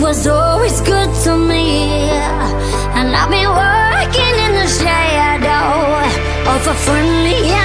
was always good to me, and I've been working in the shadow of a friendly